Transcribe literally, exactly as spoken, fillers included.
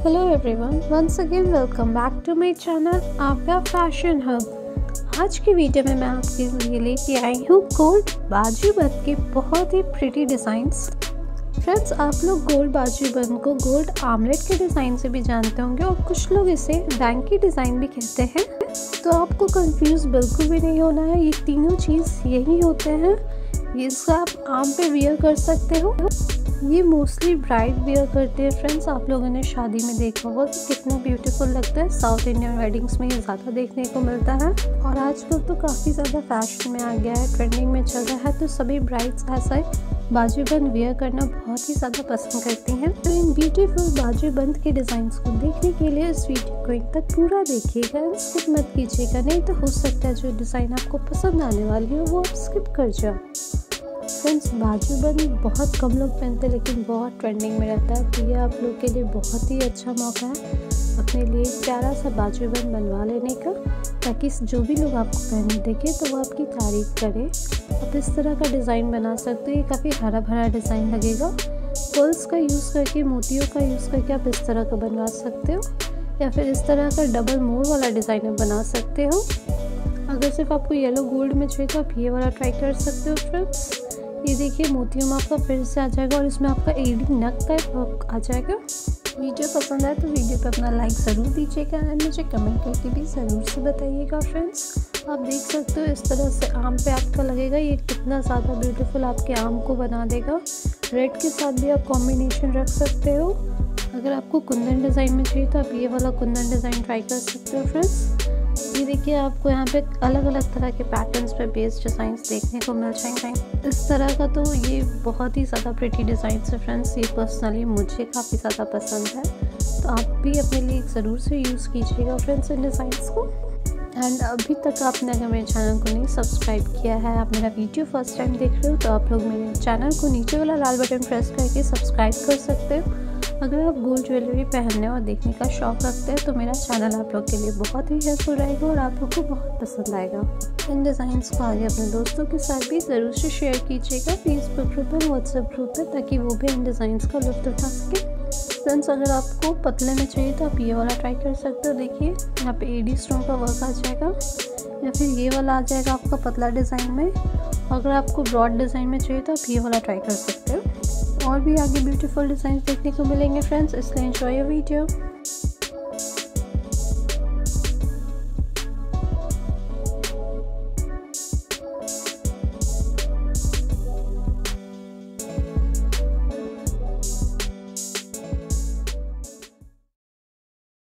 Hello everyone, once again welcome back to my channel आपका fashion hub. आज की video में मैं आपके लिए लेके आई हूँ गोल्ड बाजूबंद के बहुत ही प्रिटी डिज़ाइंस। फ्रेंड्स, आप लोग गोल्ड बाजूबंद को गोल्ड आमलेट के डिज़ाइन से भी जानते होंगे और कुछ लोग इसे बैंक की डिज़ाइन भी कहते हैं। तो आपको कंफ्यूज बिल्कुल भी नहीं होना है, ये तीनों चीज़ यही होते हैं। ये इसका आप आम पे वियर कर सकते हो। ये मोस्टली ब्राइड वियर करते हैं। फ्रेंड्स, आप लोगों ने शादी में देखा होगा कि कितना ब्यूटीफुल लगता है। साउथ इंडियन वेडिंग्स में ये ज़्यादा देखने को मिलता है और आजकल तो काफ़ी ज़्यादा फैशन में आ गया है, ट्रेंडिंग में चल रहा है। तो सभी ब्राइड्स ऐसा बाजूबंद वियर करना बहुत ही ज़्यादा पसंद करती हैं। तो इन ब्यूटीफुल बाजूबंद के डिज़ाइंस को देखने के लिए इस वीडियो को इन तक पूरा देखिएगा, स्किप मत कीजिएगा, नहीं तो हो सकता है जो डिज़ाइन आपको पसंद आने वाली हो वो आप स्किप कर जाओ। फ्रेंड्स, बाजूबंद बहुत कम लोग पहनते हैं लेकिन बहुत ट्रेंडिंग में रहता है। तो ये आप लोग के लिए बहुत ही अच्छा मौका है अपने लिए प्यारा सा बाजूबंद बनवा लेने का, ताकि जो भी लोग आपको पहने देखें तो वो आपकी तारीफ करे। आप इस तरह का डिज़ाइन बना सकते हो। ये काफ़ी हरा भरा डिज़ाइन लगेगा। पर्ल्स का यूज़ करके, मोतियों का यूज़ करके आप इस तरह का बनवा सकते हो, या फिर इस तरह का डबल मोर वाला डिज़ाइन आप बना सकते हो। अगर सिर्फ आपको येलो गोल्ड में चाहिए तो आप ये वाला ट्राई कर सकते हो। फ्रेंड्स, ये देखिए मोतियों में आपका फिर से आ जाएगा और इसमें आपका एडी नक टाइप आ जाएगा। वीडियो पसंद आए तो वीडियो पे अपना लाइक ज़रूर दीजिएगा एंड मुझे कमेंट करके भी ज़रूर से बताइएगा। फ्रेंड्स, आप देख सकते हो इस तरह से आम पे आपका लगेगा। ये कितना ज़्यादा ब्यूटीफुल आपके आम को बना देगा। रेड के साथ भी आप कॉम्बिनेशन रख सकते हो। अगर आपको कुंदन डिज़ाइन में चाहिए तो आप ये वाला कुंदन डिज़ाइन ट्राई कर सकते हो। फ्रेंड्स, ये देखिए आपको यहाँ पे अलग अलग तरह के पैटर्न्स पे बेस्ड डिज़ाइंस देखने को मिल जाएंगे इस तरह का। तो ये बहुत ही ज़्यादा प्रिटी डिज़ाइन है। फ्रेंड्स, ये पर्सनली मुझे काफ़ी ज़्यादा पसंद है, तो आप भी अपने लिए ज़रूर से यूज़ कीजिएगा फ्रेंड्स इन डिज़ाइंस को। एंड अभी तक आपने अगर मेरे चैनल को नहीं सब्सक्राइब किया है, आप मेरा वीडियो फर्स्ट टाइम देख रहे हो, तो आप लोग मेरे चैनल को नीचे वाला लाल बटन प्रेस करके सब्सक्राइब कर सकते हो। अगर आप गोल्ड ज्वेलरी पहनने और देखने का शौक़ रखते हैं तो मेरा चैनल आप लोग के लिए बहुत ही हेल्पफुल रहेगा और आप लोग को बहुत पसंद आएगा। इन डिज़ाइंस को आगे अपने दोस्तों के साथ भी ज़रूर से शेयर कीजिएगा, फेसबुक ग्रुप और व्हाट्सएप ग्रुप पे, ताकि वो भी इन डिज़ाइंस का लुत्फ़ उठा सके। फ्रेंड्स, अगर आपको पतले में चाहिए तो आप ये वाला ट्राई कर सकते हो। देखिए यहाँ पे एडी स्टोन का वर्क आ जाएगा, या फिर ये वाला आ जाएगा आपका पतला डिज़ाइन में। अगर आपको ब्रॉड डिज़ाइन में चाहिए तो आप ये वाला ट्राई कर सकते हो। और भी आगे ब्यूटीफुल डिज़ाइन देखने को मिलेंगे फ्रेंड्स, इसलिए एंजॉय योर वीडियो।